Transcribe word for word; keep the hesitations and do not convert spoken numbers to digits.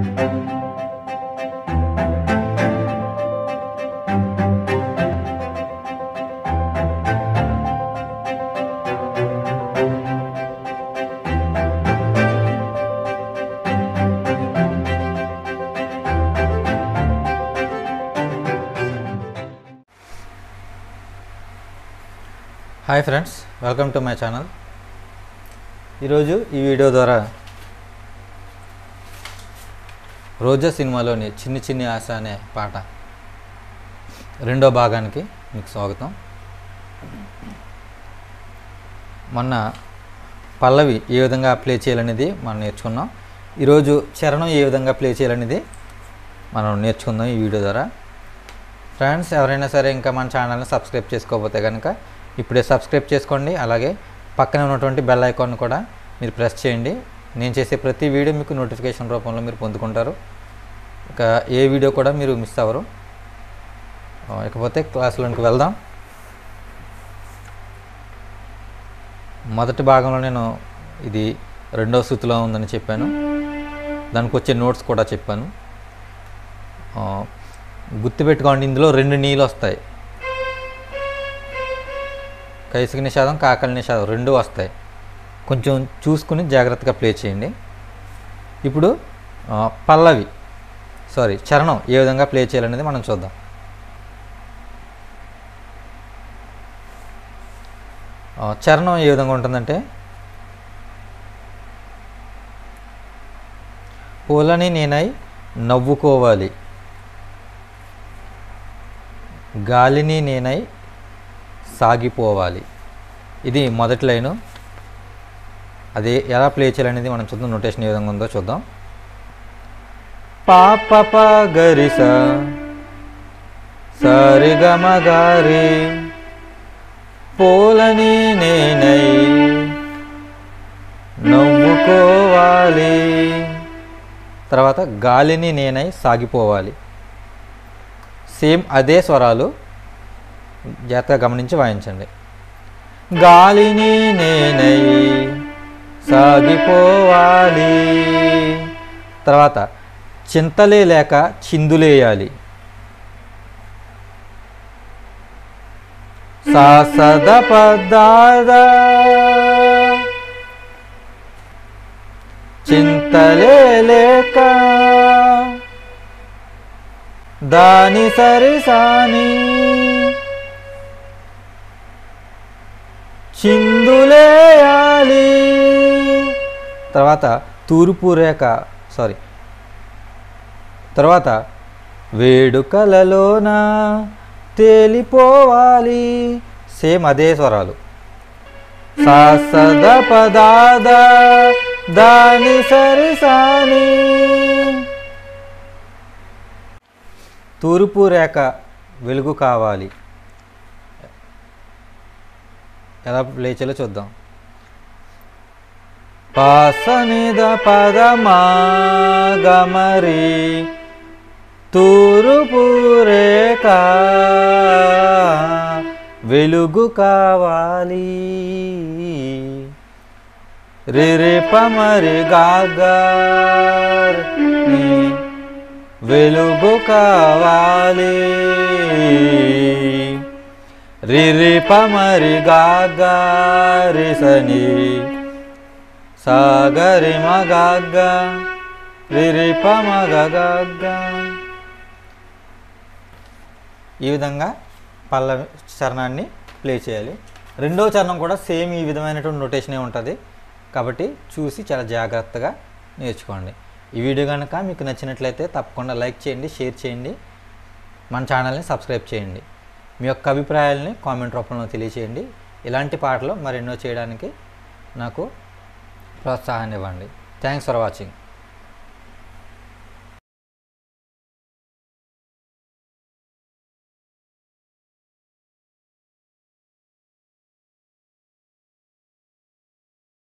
Hi friends, welcome to my channel. ఈరోజు ఈ video ద్వారా రోజా సినిమాలోని చిన్ని చిన్ని ఆశ అనే పాట రెండో భాగానికి మీకు స్వాగతం. మొన్న పల్లవి ఏ విధంగా ప్లే చేయాలనేది మనం నేర్చుకున్నాం. ఈరోజు చరణం ఏ విధంగా ప్లే చేయాలనేది మనం నేర్చుకుందాం ఈ వీడియో ద్వారా. ఫ్రెండ్స్, ఎవరైనా సరే ఇంకా మన ఛానల్ని సబ్స్క్రైబ్ చేసుకోకపోతే కనుక ఇప్పుడే సబ్స్క్రైబ్ చేసుకోండి. అలాగే పక్కనే ఉన్నటువంటి బెల్ ఐకాన్ కూడా మీరు ప్రెస్ చేయండి. నేను చేసే ప్రతి వీడియో మీకు నోటిఫికేషన్ రూపంలో మీరు పొందుకుంటారు. ఇక ఏ వీడియో కూడా మీరు మిస్ అవ్వరు. ఇకపోతే క్లాసులోకి వెళ్దాం. మొదటి భాగంలో నేను ఇది రెండవ శృతిలో ఉందని చెప్పాను. దానికి వచ్చే నోట్స్ కూడా చెప్పాను. గుర్తుపెట్టుకోండి, ఇందులో రెండు నీళ్ళు వస్తాయి. కైసిక నిషాదం, కాకలి నిషాదం రెండు వస్తాయి. కొంచెం చూసుకుని జాగ్రత్తగా ప్లే చేయండి. ఇప్పుడు పల్లవి సారీ చరణం ఏ విధంగా ప్లే చేయాలనేది మనం చూద్దాం. చరణం ఏ విధంగా ఉంటుందంటే, పూలని నేనై నవ్వుకోవాలి, గాలిని నేనై సాగిపోవాలి. ఇది మొదటి లైను. అది ఎలా ప్లే చేయాలనేది మనం చూద్దాం. నోటేషన్ ఏ విధంగా ఉందో చూద్దాం. పాప ప గరిస సరిగమ గారి పూలని నేనై నవ్వుకోవాలి. తర్వాత గాలిని నేనై సాగిపోవాలి. సేమ్ అదే స్వరాలు జాగ్రత్తగా గమనించి వాయించండి. గాలిని నేనై సాగిపోవాలి. తర్వాత చింతలే లేక చిందులేయాలి. సాసద పదాద చింతలే లేక దాని సరిసాని చిందులేయాలి. తర్వాత తూర్పు రేఖ సారీ తర్వాత వేడుకలలోన తేలిపోవాలి. సేమ్ అదే స్వరాలు. సాసద పదాద దాని సరిసాని. తూర్పు రేఖ వెలుగు కావాలి. ఎలా ప్లే చేయాలో చూద్దాం. పాసనిద పదమా గమరి తూర్పు రేఖ వెలుగు కావాలి. రిరి పమరి గాగర్ వెలుగు కావాలి. రిరి పమరి గాగరి సని సాగరి మగాగ రిరి పమగగ. ఈ విధంగా పల్లవి చరణాన్ని ప్లే చేయాలి. రెండవ చరణం కూడా సేమ్ ఈ విధమైనటువంటి నోటేషనే ఉంటుంది. కాబట్టి చూసి చాలా జాగ్రత్తగా నేర్చుకోండి. ఈ వీడియో కనుక మీకు నచ్చినట్లయితే తప్పకుండా లైక్ చేయండి, షేర్ చేయండి, మన ఛానల్ని సబ్స్క్రైబ్ చేయండి. మీ యొక్క అభిప్రాయాలని కామెంట్ రూపంలో తెలియచేయండి. ఇలాంటి పాటలు మరెన్నో చేయడానికి నాకు ప్రోత్సాహాన్ని ఇవ్వండి. Thanks for watching.